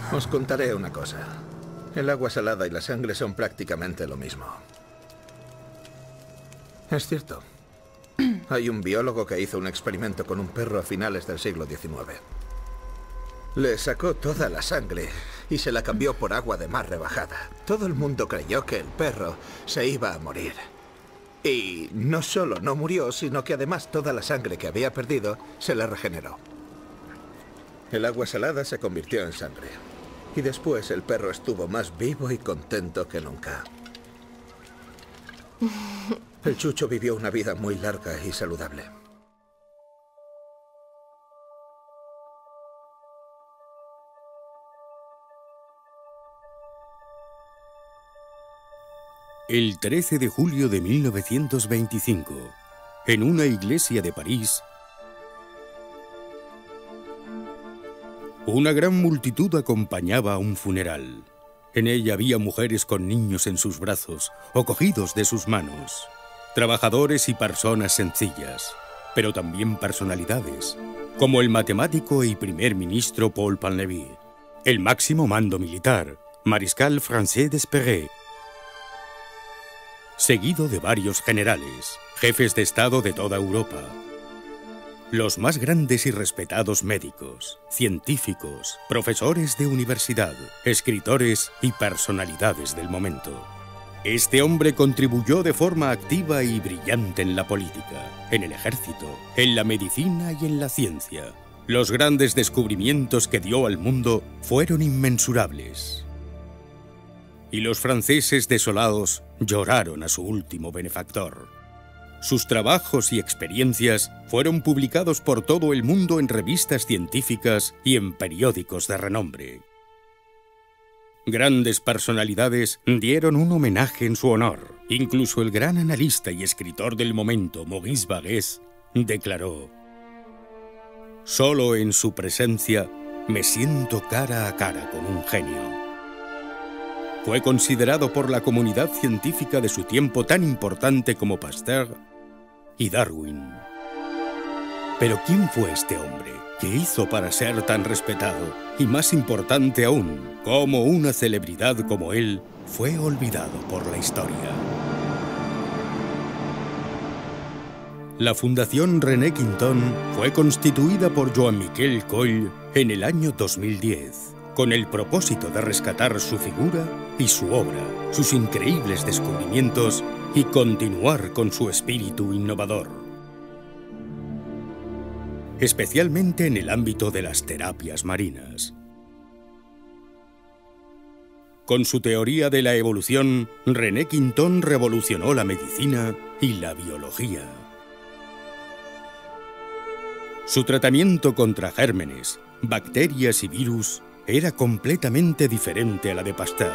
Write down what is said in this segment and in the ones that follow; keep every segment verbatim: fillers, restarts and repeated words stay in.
Os contaré una cosa. El agua salada y la sangre son prácticamente lo mismo. Es cierto. Hay un biólogo que hizo un experimento con un perro a finales del siglo diecinueve. Le sacó toda la sangre y se la cambió por agua de mar rebajada. Todo el mundo creyó que el perro se iba a morir. Y no solo no murió, sino que además toda la sangre que había perdido se le regeneró. El agua salada se convirtió en sangre. Y después el perro estuvo más vivo y contento que nunca. El Chucho vivió una vida muy larga y saludable. El trece de julio de mil novecientos veinticinco, en una iglesia de París, una gran multitud acompañaba a un funeral. En ella había mujeres con niños en sus brazos o cogidos de sus manos, trabajadores y personas sencillas, pero también personalidades, como el matemático y primer ministro Paul Painlevé, el máximo mando militar, Mariscal François d'Esperey, seguido de varios generales, jefes de Estado de toda Europa, los más grandes y respetados médicos, científicos, profesores de universidad, escritores y personalidades del momento. Este hombre contribuyó de forma activa y brillante en la política, en el ejército, en la medicina y en la ciencia. Los grandes descubrimientos que dio al mundo fueron inmensurables. Y los franceses desolados lloraron a su último benefactor. Sus trabajos y experiencias fueron publicados por todo el mundo en revistas científicas y en periódicos de renombre. Grandes personalidades dieron un homenaje en su honor. Incluso el gran analista y escritor del momento, Maurice Barrès, declaró: «Solo en su presencia me siento cara a cara con un genio». Fue considerado por la comunidad científica de su tiempo tan importante como Pasteur y Darwin. Pero ¿quién fue este hombre? ¿Qué hizo para ser tan respetado? Y más importante aún, ¿cómo una celebridad como él fue olvidado por la historia? La Fundación René Quinton fue constituida por Joan Miquel Coll en el año dos mil diez. Con el propósito de rescatar su figura y su obra, sus increíbles descubrimientos y continuar con su espíritu innovador. Especialmente en el ámbito de las terapias marinas. Con su teoría de la evolución, René Quinton revolucionó la medicina y la biología. Su tratamiento contra gérmenes, bacterias y virus era completamente diferente a la de Pasteur.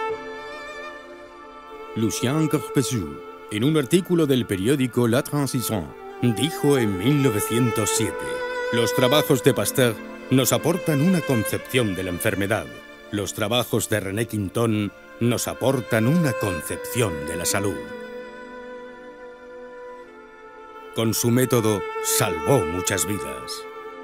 Lucien Corpesou, en un artículo del periódico La Transition, dijo en mil novecientos siete: «Los trabajos de Pasteur nos aportan una concepción de la enfermedad. Los trabajos de René Quinton nos aportan una concepción de la salud». Con su método salvó muchas vidas.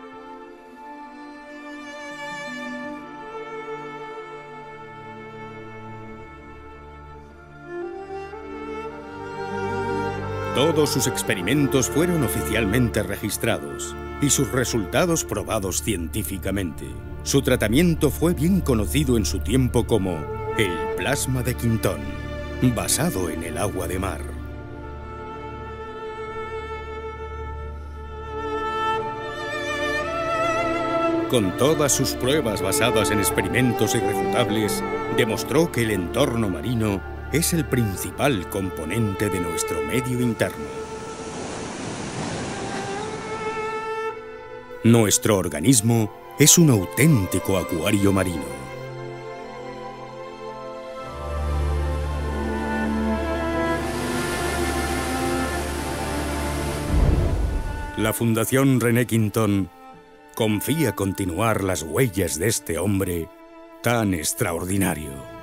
Todos sus experimentos fueron oficialmente registrados y sus resultados probados científicamente. Su tratamiento fue bien conocido en su tiempo como el plasma de Quinton, basado en el agua de mar. Con todas sus pruebas basadas en experimentos irrefutables, demostró que el entorno marino es el principal componente de nuestro medio interno. Nuestro organismo es un auténtico acuario marino. La Fundación René Quinton confía continuar las huellas de este hombre tan extraordinario.